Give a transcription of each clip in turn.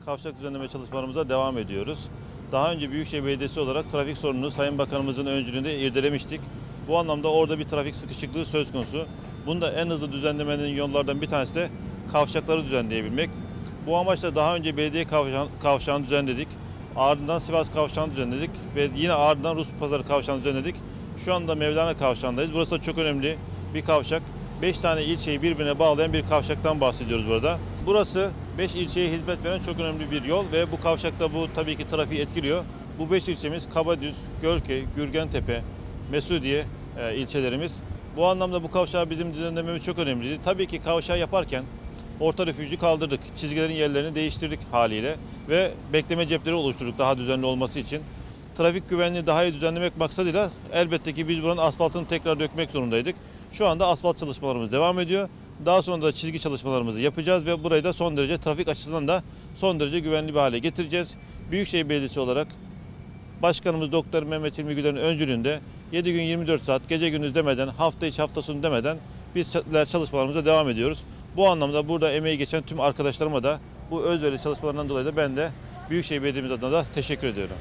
kavşak düzenleme çalışmalarımıza devam ediyoruz. Daha önce Büyükşehir Belediyesi olarak trafik sorununu Sayın Bakanımızın öncülüğünde irdelemiştik. Bu anlamda orada bir trafik sıkışıklığı söz konusu. Bunu da en hızlı düzenlemenin yollardan bir tanesi de kavşakları düzenleyebilmek. Bu amaçla daha önce belediye kavşağını düzenledik. Ardından Sivas kavşağını düzenledik ve yine ardından Ruspazarı kavşağını düzenledik. Şu anda Mevlana kavşağındayız. Burası da çok önemli bir kavşak. 5 tane ilçeyi birbirine bağlayan bir kavşaktan bahsediyoruz burada. Burası 5 ilçeye hizmet veren çok önemli bir yol ve bu kavşakta bu tabii ki trafiği etkiliyor. Bu 5 ilçemiz Kabadüz, Gölköy, Gürgentepe, Mesudiye ilçelerimiz. Bu anlamda bu kavşağı bizim düzenlememiz çok önemliydi. Tabii ki kavşağı yaparken orta refüjü kaldırdık. Çizgilerin yerlerini değiştirdik haliyle ve bekleme cepleri oluşturduk daha düzenli olması için. Trafik güvenliğini daha iyi düzenlemek maksadıyla elbette ki biz buranın asfaltını tekrar dökmek zorundaydık. Şu anda asfalt çalışmalarımız devam ediyor. Daha sonra da çizgi çalışmalarımızı yapacağız ve burayı da son derece trafik açısından da son derece güvenli bir hale getireceğiz. Büyükşehir Belediyesi olarak Başkanımız Doktor Mehmet Hilmi Güler'in öncülüğünde 7 gün 24 saat gece gündüz demeden, hafta içi hafta sonu demeden biz çalışmalarımıza devam ediyoruz. Bu anlamda burada emeği geçen tüm arkadaşlarıma da bu özverili çalışmalarından dolayı da ben de Büyükşehir Belediye'miz adına da teşekkür ediyorum.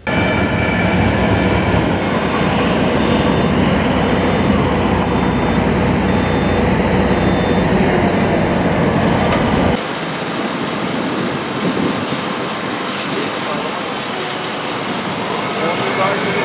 Daha